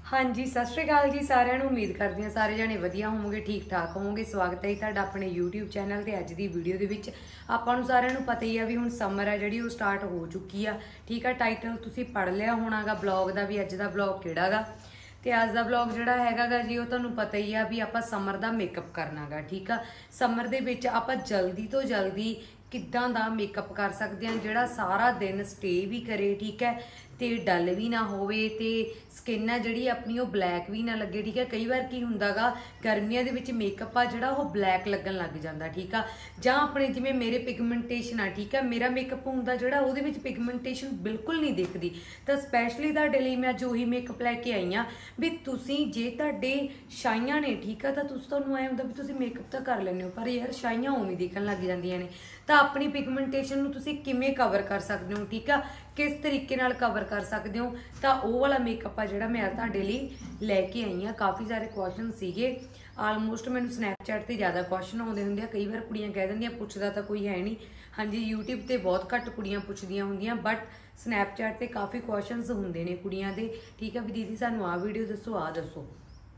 हाँ जी, सत श्री अकाल जी सारिਆਂ ਨੂੰ। उम्मीद करती हैं सारे जने वधिया होवोगे, ठीक ठाक होवोगे। स्वागत है जी तुहाडा अपने यूट्यूब चैनल ते अज दी वीडियो दे विच। आपां नूं सारिਆਂ ਨੂੰ पता ही है भी हुण समर है जिहड़ी वो स्टार्ट हो चुकी आ। ठीक है, टाइटल तुसीं पढ़ लिया होणागा ब्लॉग दा भी अज दा ब्लॉग किहड़ा गा। ते अज दा ब्लॉग जिहड़ा हैगा गा जी वो तुहानूं पता ही है भी आपां समर दा मेकअप करना गा। ठीक आ, समर दे विच आपां जल्दी तो जल्दी किद्दां दा मेकअप कर सकते हैं जिहड़ा सारा दिन स्टे भी करे। ठीक है, तो डल भी ना होवे ते स्किन है जिहड़ी अपनी वो ब्लैक भी ना लगे। ठीक है, कई बार की हुंदा गा गर्मियां दे विच मेकअप आ जिहड़ा वो ब्लैक लगन लग जांदा। ठीक आ, जां अपने जिवें मेरे पिगमेंटेशन आ। ठीक है, मेरा मेकअप हुंदा जिहड़ा उहदे विच पिगमेंटेशन बिल्कुल नहीं दिखदी। तो स्पैशली तुहाडे लई मैं अज उही मेकअप लैके आई हाँ भी तुसीं जे तुहाडे छाइयां ने। ठीक है, तो तुहानूं ऐ हुंदा भी तुसीं मेकअप तो कर लैंदे हो पर यार छाइयां उवें दिखण लग जांदियां ने। तो अपनी पिगमेंटेशन नूं तुसीं किवें कवर कर सकदे हो। ठीक है, किस तरीके नाल कवर कर सकते हो। तो वो वाला मेकअप आ जिहड़ा मैं तुहाडे लई लैके आई हाँ। काफ़ी सारे क्वेश्चन सीगे, आलमोस्ट मैनूं स्नैपचैट ते ज़्यादा क्वेश्चन आउंदे हुंदे आ। कई बार कुड़ियां कह दिंदियां पुछदा तां कोई है नहीं। हाँ जी, यूट्यूब ते बहुत घੱਟ कुड़ियां पुछदियां हुंदियां बट स्नैपचैट ते काफ़ी क्वेश्चनस हुंदे ने कुड़ियां दे। ठीक है, भी दीदी सानूं आ वीडियो दसो, आ दसो।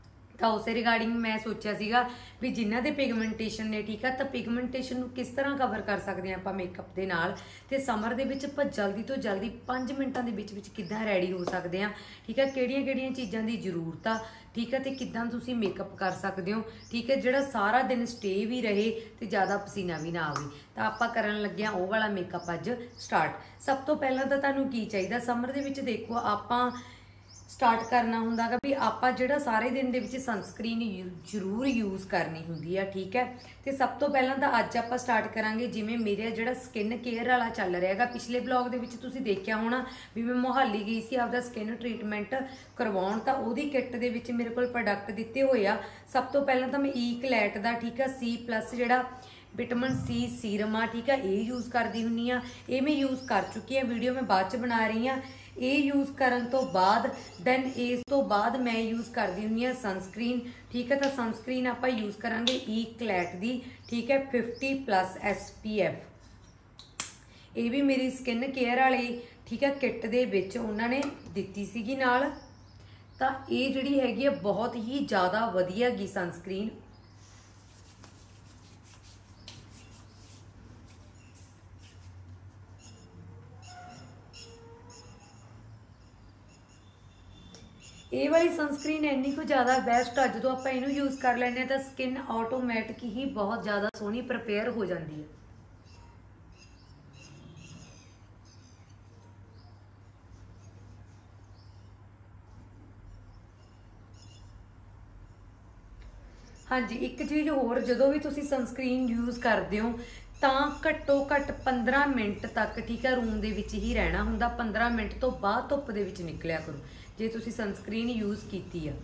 तो उस रिगार्डिंग मैं सोचा सीगा भी जिन्हां दे पिगमेंटेशन ने। ठीक है, तो पिगमेंटेशन नूं किस तरह कवर कर सकते हैं आपां मेकअप दे नाल ते समर दे विच आपां जल्दी तो जल्दी 5 मिनटां दे विच किद्दां रेडी हो सकते हैं। ठीक है, किहड़ियां-किहड़ियां चीज़ां दी जरूरत आ। ठीक है, तो किद्दां तुसीं मेकअप कर सकते हो। ठीक है, जिहड़ा सारा दिन स्टे भी रहे तो ज़्यादा पसीना भी ना आवे। तो आपां करन लगे हां वो वाला मेकअप अज स्टार्ट। सब तो पहलां तां तुहानूं की चाहीदा समर दे विच देखो आपां स्टार्ट करना हुंदा गा भी आपां जिहड़ा सारे दिन दे विच सनस्क्रीन जरूर यूज़ करनी हुंदी है। ठीक है, तो सब तो पहलां तां अज आपां स्टार्ट करांगे जिवें मेरा जिहड़ा स्किन केयर वाला चल रहा है। पिछले ब्लॉग दे विच तुसीं देखिया होना भी मैं मोहाली गई सी आपदा स्किन ट्रीटमेंट करवाउण। तां उहदी किट दे विच मेरे कोल प्रोडक्ट दित्ते होए आ। सब तो पहलां तां मैं ईकलैट दा ठीक है C+ जिहड़ा विटामिन C सीरम आ। ठीक है, ये यूज़ करदी हुंदी आ। ये मैं यूज़ कर चुकी हाँ, वीडियो मैं बाद च बना रही हाँ। ये यूज़ करन तो बाद दैन इस तो बाद मैं यूज़ करदी हुंदी हाँ सनस्क्रीन। ठीक है, तो सनस्क्रीन आपां यूज़ करांगे ईकलैट दी। ठीक है, 50+ SPF। ये भी मेरी स्किन केयर वाली ठीक है किट दे विच उन्होंने दित्ती सीगी नाल। तां ये जिहड़ी हैगी है बहुत ही ज़्यादा वधिया गी सनस्क्रीन। ये वाली सनस्क्रीन इन्नी कुछ ज़्यादा बेस्ट आ जो आप इनू यूज़ कर लें तो स्किन ऑटोमैटिक ही बहुत ज़्यादा सोहनी प्रिपेयर हो जाती है। हाँ जी, एक चीज़ होर जो भी तुसी सनस्क्रीन यूज़ करते हो तो घट्टो घट्ट 15 मिनट तक ठीक है रूम दे विच ही रहना हुंदा। 15 मिनट तो बाद धुप दे विच निकलिया करो जे तुसी सनस्क्रीन यूज़ कीती है।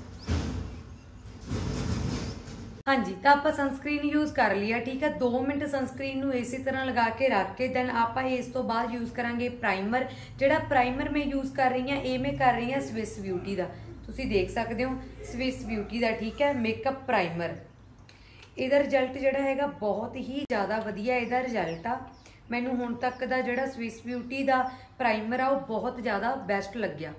हाँ जी, तो आप सनस्क्रीन यूज़ कर लिया। ठीक है, 2 मिनट सनस्क्रीन नूं इसी तरह लगा के रख के दैन आप इस तो बाद यूज़ करांगे प्राइमर। जिहड़ा प्राइमर मैं यूज़ कर रही हाँ ये मैं कर रही हाँ स्विस ब्यूटी का। तुसी देख सकते हो स्विस ब्यूटी का ठीक है मेकअप प्राइमर। इहदा रिजल्ट जिहड़ा हैगा बहुत ही ज़्यादा वधिया इहदा रिजल्ट आ। मैनूं हुण तक दा जिहड़ा स्विस ब्यूटी का प्राइमर आ वो बहुत ज़्यादा बेस्ट लग्या।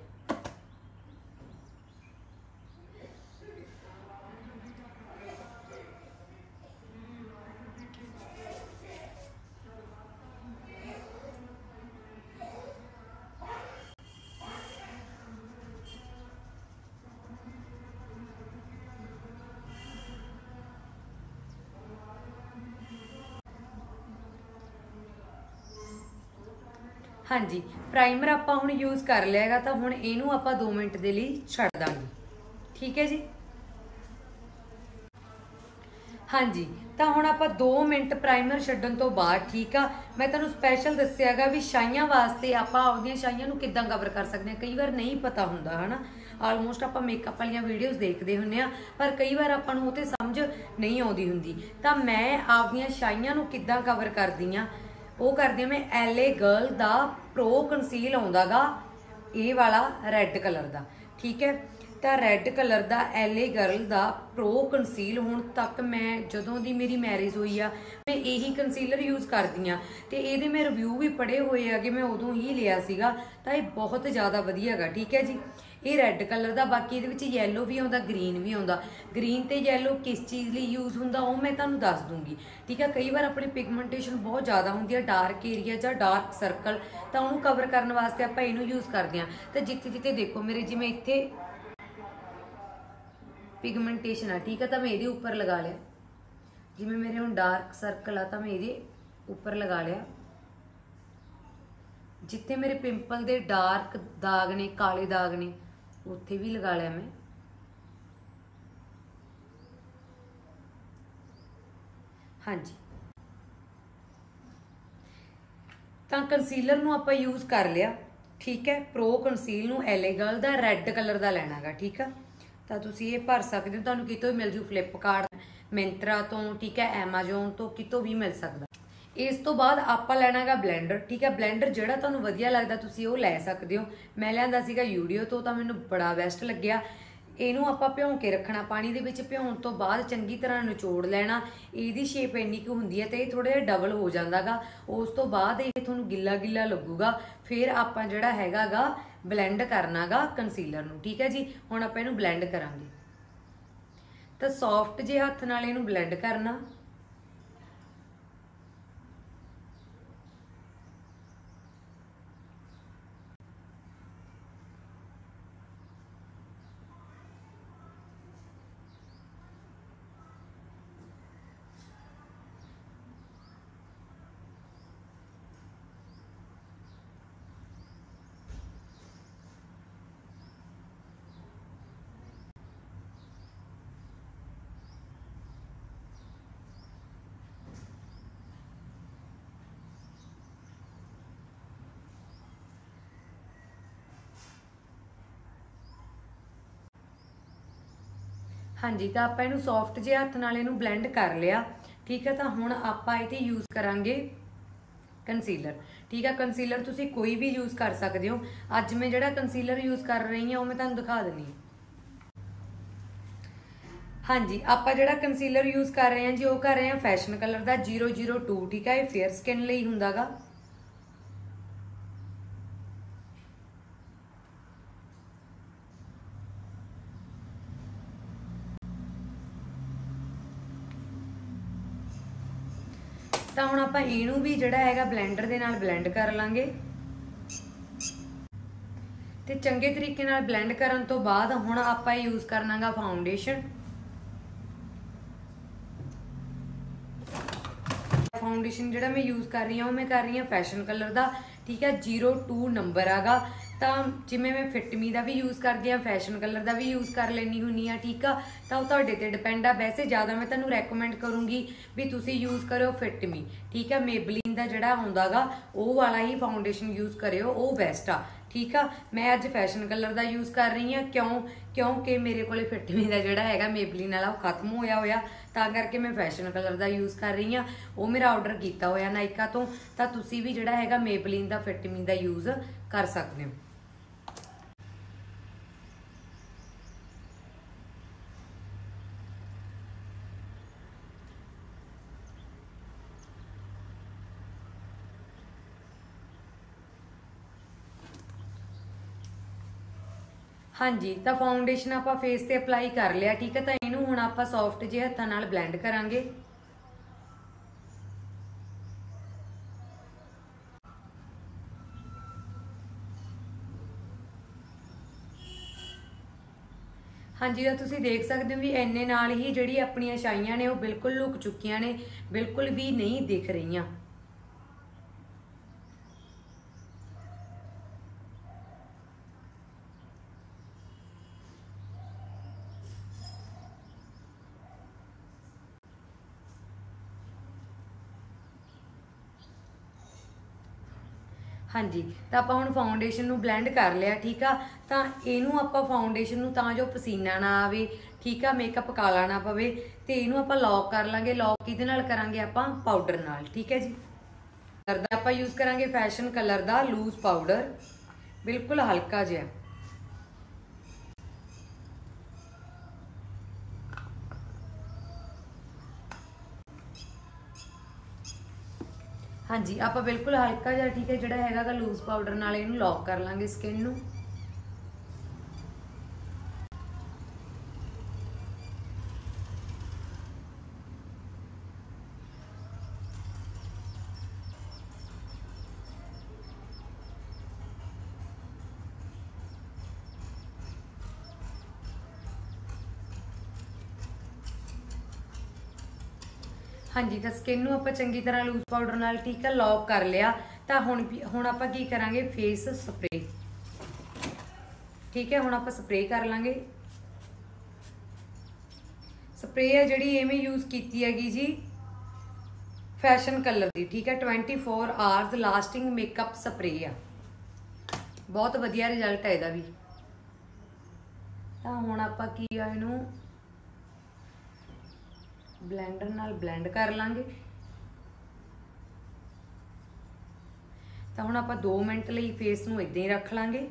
हाँ जी, प्राइमर आपां हुण यूज़ कर लिया है तो हुण इहनूं आपां 2 मिनट के लिए छड्ड दांगे। ठीक है जी, हाँ जी, तो हुण आपां 2 मिनट प्राइमर छड्डण तो बाद ठीक आ मैं तुहानूं स्पैशल दस्सिआगा भी छाइयां वास्ते आपां आपदियां छाइयां नूं किद्दां कवर कर सकते हैं। कई बार नहीं पता हुंदा है ना, आलमोस्ट आपां मेकअप वालियां वीडियोज़ देखते हुंदे आ पर कई बार आपां नूं ओह ते समझ नहीं आउंदी हुंदी। तां मैं आपदियां छाइयां नूं किद्दां कवर करदी हाँ वो करदी मैं LA गर्ल दा प्रो कंसील आउंदा गा ये वाला रैड कलर दा। ठीक है, तो रैड कलर दा LA गर्ल दा प्रो कंसील हुण तक मैं जदों दी मेरी मैरिज हुई आ मैं यही कंसीलर यूज़ करदी हाँ। तो ये मैं रिव्यू भी पढ़े हुए आ कि मैं उदों ही लिया सीगा। तो ये बहुत ज़्यादा वधिया गा। ठीक है जी, ये रैड कलर का, बाकी ये येलो भी आता, ग्रीन भी आता। ग्रीन तो येलो किस चीज़ लिए यूज़ होंदा वो मैं तुहानूं दस दूँगी, ठीक है। कई बार अपनी पिगमेंटेशन बहुत ज़्यादा होंदी है, डार्क एरिया या डार्क सर्कल, तो उन्होंने कवर करने वास्ते आपां इहनूं यूज़ करते हैं। तो जिथे जिथे देखो मेरे जिवें इत्थे पिगमेंटेशन है, ठीक है, तो मैं ये उपर लगा लिया। जिवें मेरे हुण डार्क सर्कल आ तो मैं ये उपर लगा लिया। जिथे मेरे पिंपल दे डार्क दाग ने, काले दाग ने, उत्थे भी लगा लिया मैं। हाँ जी, तो कंसीलर नूं आपां यूज़ कर लिया, ठीक है। प्रो कंसील नूं LA गर्ल दा रैड कलर का लैना गा, ठीक है। तो तुसीं ये भर सकते हो, तुहानूं कितों भी मिल जू, फ्लिपकार्ट, मिंत्रा तो, ठीक है, एमाजोन तो, कितों भी मिल सकता। इस तो बाद आपां लैना गा ब्लैंडर, ठीक है। ब्लैंडर जिहड़ा तुहानूं वधिया लगदा तुसीं ओह लै सकदे हो। मैं लिआंदा सीगा यूडियो तो मैनूं बड़ा बेस्ट लग्गिया। इहनूं आपां भिओं के रखना, पानी दे विच भिओण तो बाद चंगी तरह निचोड़ लैना। इहदी शेप इन्नी कुछ हुंदी है तो ये थोड़ा जिहा डबल हो जांदा गा। उस तो बाद ये तुहानूं गिल्ला गिल्ला लगूगा। फिर आपां जिहड़ा हैगा गा ब्लैंड करना गा कंसीलर नूं, ठीक है जी। हुण आपां इहनूं ब्लैंड करांगे, तो सॉफ्ट जे हत्थ नाल इहनूं ब्लैंड करना। हाँ जी, तो आप इनू सॉफ्ट जे हत्थ नाल इनू ब्लैंड कर लिया, ठीक है। तो हुण आपां इहते यूज़ करांगे कंसीलर, ठीक है। कंसीलर तुसीं कोई भी यूज़ कर सकते हो। अज मैं जिहड़ा कंसीलर यूज़ कर रही हूँ वो मैं तुहानूं दिखा दिंदी हूँ। हाँ जी, आपां जिहड़ा कंसीलर यूज़ कर रहे हैं जी, वो कर रहे हैं फैशन कलर का 002, ठीक है। ये फेयर स्किन लई हुंदा गा। तो हुण आपां इहनूं भी जिहड़ा हैगा ब्लैंडर दे नाल ब्लैंड कर लांगे। ते चंगे तरीके नाल ब्लैंड करन तो बाद हुण आपां यूज़ करना गा फाउंडेशन। फाउंडेशन जिहड़ा मैं यूज़ कर रही हूँ मैं कर रही हूँ फैशन कलर का, ठीक है। 02 नंबर आगा। तो जिमें मैं फिटमी का भी यूज़ करती हाँ, फैशन कलर का भी यूज़ कर लेनी हुन्नी हाँ, ठीक है। तो वो तुहाडे ते डिपेंड आ। वैसे ज़्यादा मैं तुहानूं रैकमेंड करूँगी भी तुसीं यूज़ करो फिटमी, ठीक है। मेबलिन का जिहड़ा आउंदा गा वो वाला ही फाउंडेशन यूज़ करियो, वो बेस्ट आ, ठीक है। मैं अज फैशन कलर का यूज़ कर रही हाँ, क्योंकि मेरे को फिटमी का जिहड़ा हैगा मेबलिन वाला खत्म होया होया, तां करके मैं फैशन कलर का यूज़ कर रही हाँ। वो मेरा ऑर्डर किया होया नायका तो तुसीं भी जिहड़ा हैगा मेबलिन का फिटमी का यूज़ कर सकते हो। हाँ जी, तो फाउंडेशन आप फेस ते अपलाई कर लिया, ठीक है। तो इनू हुण आप सॉफ्ट जे हत्थां नाल ब्लैंड करांगे। हाँ जी, तो तुसीं देख सकते हो भी इन्ने नाल ही जिहड़ी अपनियां छाइयां ने वो बिल्कुल लुक चुकियां ने, बिल्कुल भी नहीं दिख रही। हाँ जी, तो आप हुण फाउंडेशन नूं ब्लैंड कर लिया, ठीक है। तो इनू आप फाउंडेशन नूं तां जो पसीना ना आवे, ठीक है, मेकअप काला ना पवे, तो इनू आप लॉक कर लांगे। लॉक किहदे नाल करांगे आपां? पाउडर नाल, ठीक है जी। आप यूज़ करांगे फैशन कलर का लूज पाउडर, बिल्कुल हल्का जिहा। हाँ जी, आप बिल्कुल हल्का जिहा, ठीक है, जिहड़ा हैगा लूज पाउडर नाल इहनूं लॉक कर लांगे स्किन नूं। हाँ जी, तो स्किन नूं आपां चंगी तरह लूज पाउडर नाल ठीक है लॉक कर लिया। तो हुण आपां की करांगे फेस स्प्रे। ठीक है, हुण आपां स्प्रे कर लांगे। स्प्रे है जिहड़ी ये मैं यूज़ कीती हैगी जी फैशन कलर दी। ठीक है, 24 आवर्स लास्टिंग मेकअप स्प्रे आ, बहुत वधिया रिजल्ट है इहदा भी। तो हुण आपां की आ इहनूं ब्लैंडर नाल ब्लैंड कर लांगे। तो हुण आपां 2 मिनट लई फेस नूं इदां ही रख लांगे।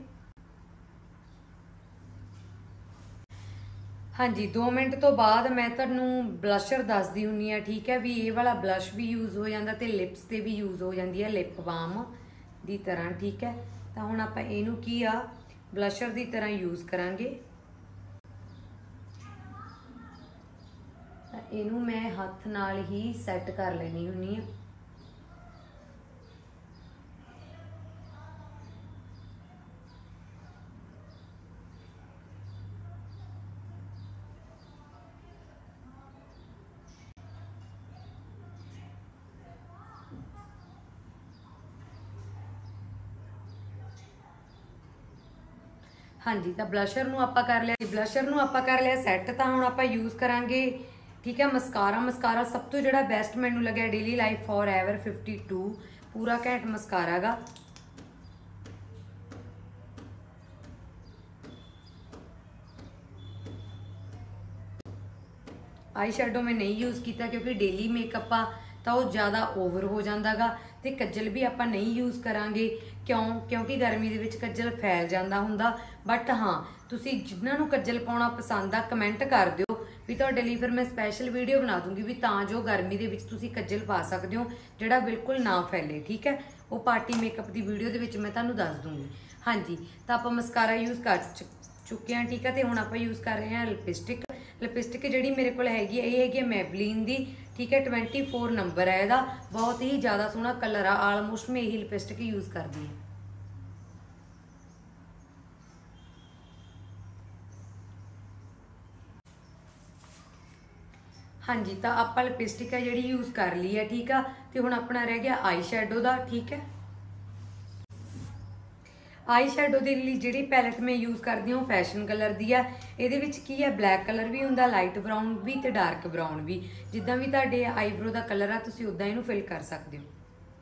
हाँ जी, 2 मिनट तो बाद मैं तुहानूं ब्लशर दसदी हुंदी आ। ठीक है, भी ये वाला ब्लश भी यूज़ हो जाता ते लिप्स ते भी यूज़ हो जाती है लिप बाम दी तरह। ठीक है, तो हुण आपां इहनूं की आ ब्लशर दी तरह यूज़ करांगे। इनू मैं हथ नाल ही सैट कर लेनी हुंदी आ। हाँ जी, तो ब्लशर नूं आपां कर लिया, ब्लशर नूं आपां कर लिया सैट। तो हुण आपां यूज़ करांगे ठीक है मस्कारा। मस्कारा सब तो जिहड़ा बेस्ट मैनूं लग्या डेली लाइफ फॉर एवर 52, पूरा घैंट मस्कारा गा। आई शैडो मैं नहीं यूज़ किया क्योंकि डेली मेकअप आ तो वो ज़्यादा ओवर हो जाता गा। ते कज्जल भी आपां नहीं यूज़ करांगे क्योंकि गर्मी दे विच कज्जल फैल जाता हुंदा। बट हाँ, तुसीं जिन्हां नूं कज्जल पाउणा पसंद आ कमेंट कर दिओ भी तुहाडे लई फिर मैं स्पैशल वीडियो बना दूंगी भी तां जो गर्मी दे विच तुसीं कज्जल पा सकदे हो जिहड़ा बिल्कुल ना फैले। ठीक है, वो पार्टी मेकअप की वीडियो दे विच मैं तुहानूं दस दूंगी। हाँ जी, तो आपां मस्कारा यूज़ कर चुके हैं। ठीक है, तो हुण आपां यूज़ कर रहे हैं लिपस्टिक। लिपस्टिक जिहड़ी मेरे कोल हैगी ये हैगी मैबलिन दी। ठीक है, 24 नंबर है इहदा, बहुत ही ज़्यादा सोहना कलर आ। आलमोस्ट मैं यही लिपस्टिक यूज़ करदी हूँ। हाँ जी, तो आपां लिपस्टिक है जिहड़ी यूज़ कर ली है। ठीक है, तो हुण अपना रह गया आई शैडो दा। ठीक है, आई शैडो के लिए जी पैलेट मैं यूज़ करती हूँ फैशन कलर दी है। ये की है ब्लैक कलर भी होंगे, लाइट ब्राउन भी तो डार्क ब्राउन भी। जिदा भी तुहाडे आईब्रो का कलर है तुसीं उदां इहनूं फिल कर सकते हो।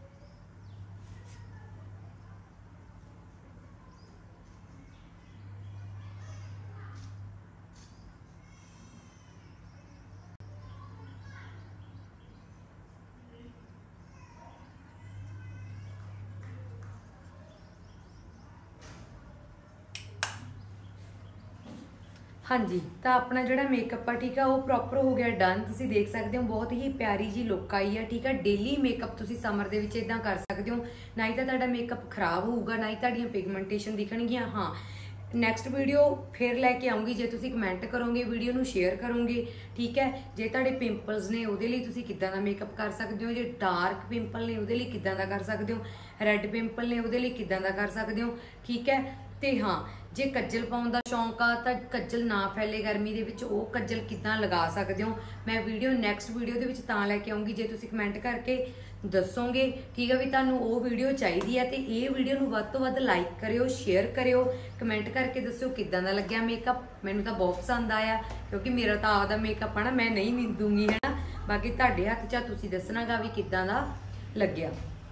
हाँ जी, तो अपना जोड़ा मेकअप है ठीक है वो प्रॉपर हो गया डन। तुम देख सकते हो बहुत ही प्यारी जी लुक आई है। ठीक है, डेली मेकअप तुम समर के इदा कर सकते हो, ना ही तो तुहाडा मेकअप खराब होगा ना ही तुहाडियां पिगमेंटेशन दिखणगियां। हाँ, नैक्सट वीडियो फिर लैके आऊँगी जे तुसीं कमेंट करोगे, वीडियो नूं शेयर करोगे। ठीक है, जे तुहाडे पिंपल्स ने उहदे लई तुसीं किदां दा मेकअप कर सकते हो, जे डार्क पिंपल ने उहदे लई किदां दा कर सकते हो, रैड पिंपल ने उहदे लई किदां दा कर सकते हो। ठीक है, तो हाँ जे कज्जल पाउण दा शौक आ तो कज्जल ना फैले गर्मी दे विच वो कज्जल किदां लगा सकते हो, मैं वीडियो नैक्सट वीडियो दे विच तां लैके आऊँगी जे तुसीं कमेंट करके दसोगे। ठीक है, भी तुहानूं वो वीडियो चाहिदी है। तो ये वीडियो नूं वध तों वध लाइक करियो, शेयर करियो, कमेंट करके दस्सिओ किदां दा लग्गिया मेकअप। मैनूं तां बहुत पसंद आया क्योंकि मेरा तां आपदा मेकअप है ना, मैं नहीं दूंगी है ना, बाकी तुहाडे हत्थ 'च तुसीं दसना गा भी किदां दा लग्गिया।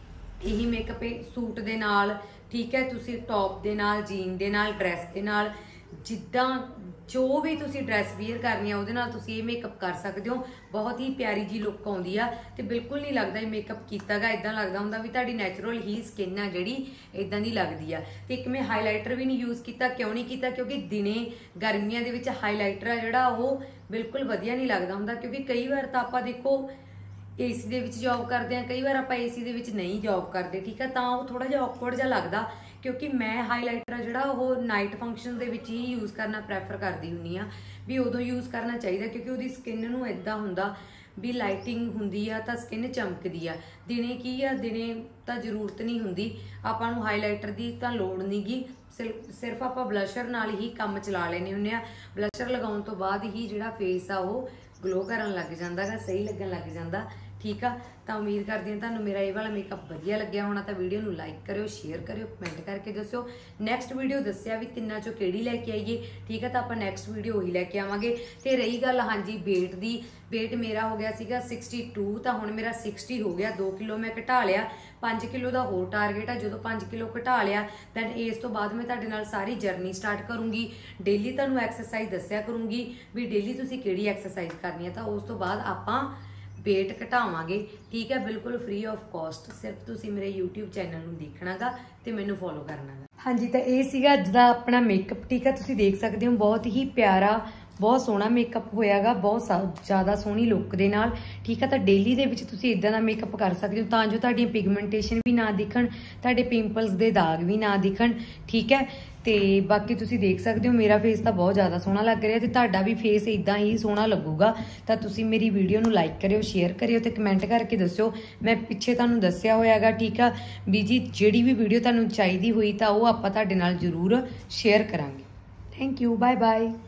यही मेकअप सूट दे नाल ठीक है, तुसी टॉप दे नाल, जीन दे नाल, ड्रैस दे नाल, जिद्दां जो भी तुसी ड्रैस वियर करनी है उहदे नाल तुसी ये मेकअप कर सकते हो। बहुत ही प्यारी जी लुक आउंदी आ ते बिल्कुल नहीं लगता ये मेकअप कीता गा, इदां लगदा हुंदा भी तुहाडी नैचुरल ही स्किन है जिहड़ी इदां दी लगदी आ। ते एक मैं हाईलाइटर भी नहीं यूज़ किया, क्यों नहीं किया क्योंकि दिने गर्मियां दे विच हाईलाइटर आ जिहड़ा वो बिल्कुल वधिया नहीं लगदा हुंदा, क्योंकि कई बार तां आपां देखो एसी दे विच जॉब करते हैं, कई बार आप एसी दे विच नहीं जॉब करते। ठीक है, तो वो थोड़ा जिहा ऑकवर्ड जिहा लगदा, क्योंकि मैं हाईलाइटर जिहड़ा वो नाइट फंक्शन दे विच ही यूज़ करना प्रैफर करती हुंदी हाँ भी उदों यूज़ करना चाहिए, क्योंकि उहदी स्किन नूं इदां हुंदा भी लाइटिंग हुंदी आ तां स्किन चमकदी आ। दिने की आ, दिने तां जरूरत नहीं हुंदी आपां नूं हाईलाइटर दी तां लोड़ नहीं गी, सिर्फ आप ब्लशर नाल ही काम चला लेने हुंदे आ। ब्लशर लगाउण तो बाद ही जिहड़ा फेस आ वो ग्लो करन लग जांदा गा, सही लगन लग जांदा। ठीक है। तो उम्मीद करती हूँ तुहानूं मेरा ये वाला मेकअप वधिया लग्या होना। तो वीडियो नूं लाइक करियो, शेयर करियो, कमेंट करके दस्सिओ। नैक्सट वीडियो दस्सिया भी तिन्नां चों किहड़ी लैके आईए, ठीक है। तो आपां नैक्सट वीडियो वही लैके आवांगे। तो रही गल हाँ जी वेट दी, वेट मेरा हो गया सीगा 62, तो हुण मेरा 60 हो गया। 2 किलो मैं घटा लिया, 5 किलो का होर टारगेट है। जो 5 किलो घटा लिया दैन इस तो बाद मैं तुहाडे नाल सारी जर्नी स्टार्ट करूँगी। डेली तुहानूं एक्सरसाइज दस्सिया करूँगी भी डेली तुसीं किहड़ी एक्सरसाइज करनी है। तो उस तो बाद आपां वेट घटावांगे, ठीक है। बिल्कुल फ्री ऑफ कॉस्ट, सिर्फ तुसीं मेरे यूट्यूब चैनल नूं देखना गा ते मैनूं फॉलो करना गा। हाँ जी, तो ये सीगा अज दा अपना मेकअप, ठीक है। तुसीं देख सकते हो बहुत ही प्यारा, बहुत सोहना मेकअप होयागा, बहुत ज़्यादा सोहनी लुक दे नाल, ठीक है। तो डेली दे विच तुसीं इदां दा मेकअप कर सकते हो तां जो तुहाडीआं पिगमेंटेशन भी ना दिखण, तुहाडे पिंपल्स दे दाग भी ना दिखण, ठीक है। तो बाकी तुसीं देख सकते हो मेरा फेस तो बहुत ज़्यादा सोहना लग रहा है, तो तुहाडा भी फेस इदां ही सोहना लगूगा। तो तुसीं मेरी वीडियो नूं लाइक करियो, शेयर करियो ते कमेंट करके दस्सिओ। मैं पिछे तुहानूं दस्सिया होयागा, ठीक है भी जी जिहड़ी भी वीडियो तुहानूं चाहीदी होई तां ओह आपां तुहाडे नाल जरूर शेयर करांगे। Thank you, bye bye.